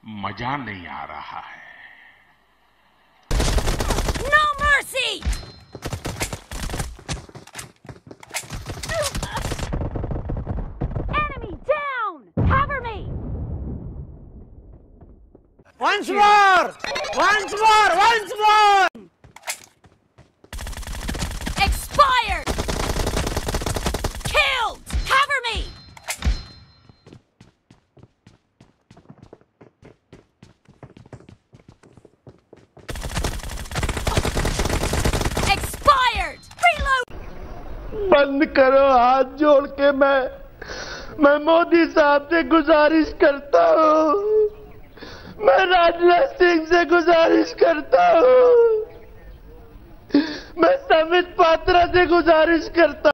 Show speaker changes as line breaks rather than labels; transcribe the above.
मजा नहीं आ रहा है।
No mercy! Enemy down! Cover me!
Once more! Once more! Once more!
Expired! Killed! Cover me! Expired! Reload!
बंद करो, हाथ जोड़ के मैं मोदी साहब से गुजारिश करता हूँ, मैं राजनाथ सिंह से गुजारिश करता हूँ, मैं समित पात्रा से गुजारिश करता हूँ।